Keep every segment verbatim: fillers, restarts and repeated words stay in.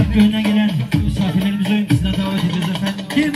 Türk köyünden gelen misafirlerimizi sizden davet ediyoruz efendim. Kim?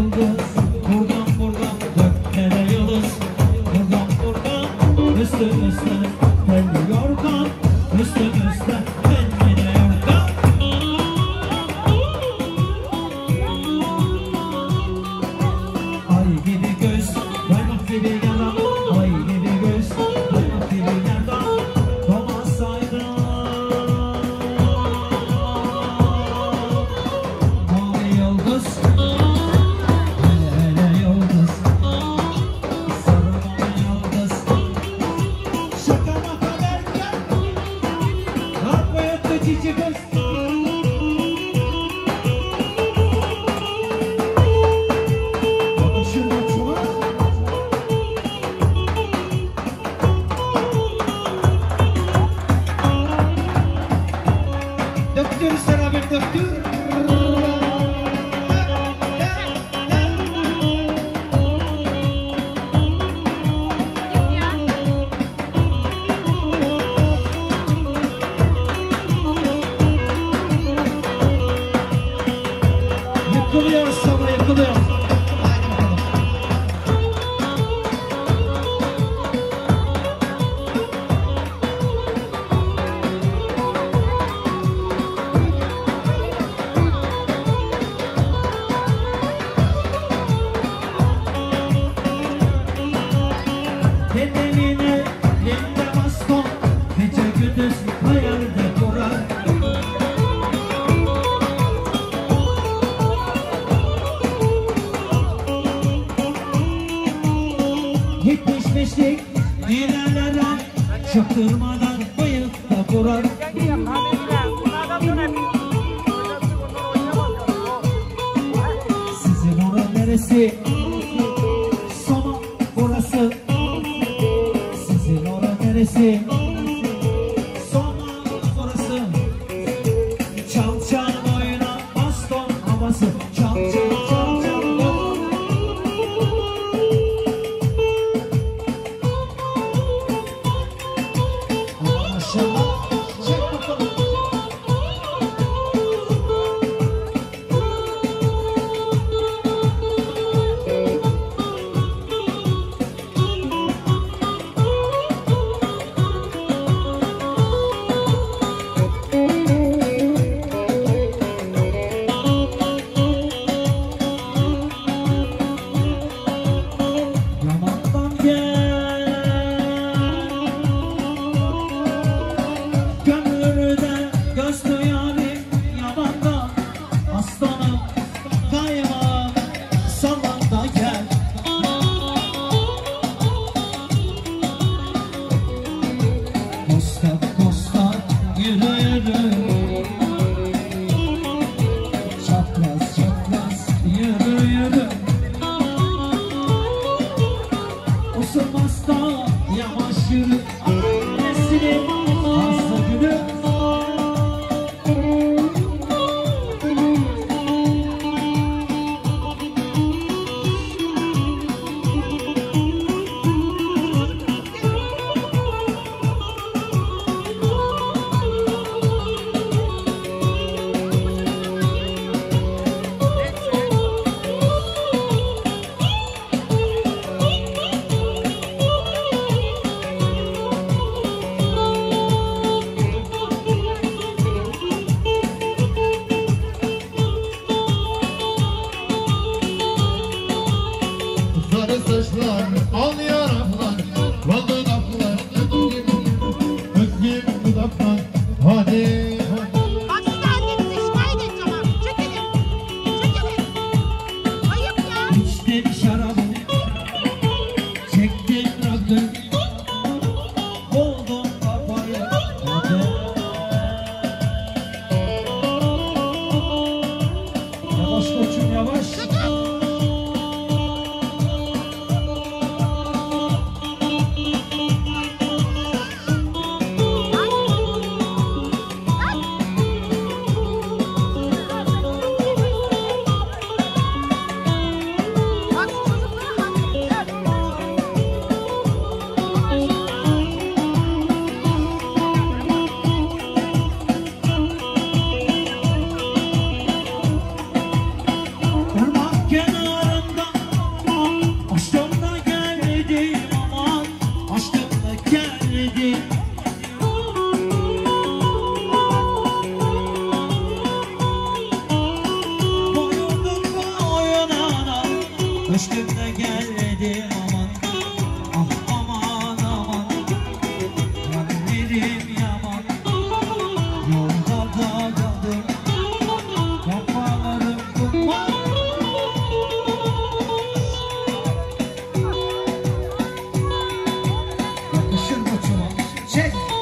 yıldız, buradan buradan göklere yıldız, buradan buradan üstü üstü telli yorgan, üstü üstü telli de yorgan. Ay gibi göz, kaymak gibi yalan, ay gibi göz, kaymak gibi yalan, domasaydı. Mavi yıldız, hele hele yıldız, sarı mavi yıldız, şaka maka derken, kalk ve yattı cici kız. Döktür sana bir döktür. Yıkılıyor sana yıkılıyor. Bedenine elinde baston, gece gündüz hayalde durar. Yetmiş beşlik ilerlere çaktırmadan bıyıkta durar. Sizin oran neresi? Sonu burası. Sizin oran neresi? Sonu burası. Çal çal oyna baston havası. Çal çal çal çal. Ama maşallah. Çek bakalım. Yamandan gel, gönlünde gözlü yarim yamandan, aslanım kayma salanda gel. Kosta kosta yürü yürü, çapraz çapraz yürü yürü. Usulmaz da yavaş yürü, annesini hasta gülü. Sarı saçlar, al yanaklar, bal dudaklar, öp gibi dudaklar, hadi hadi. Bak size annenize şikayet edeceğim abi. Çekilin. Çekilin. Ayıp ya. İçtim şarabı, çektim rakı, buldum kafayı. Hadi. Yavaş koçum yavaş. Düştüm de geldim aman. Ah aman aman. Yanlarım yaman. Yolda da kaldım. Kafalarım duman. Yakışır koçuma. Çek.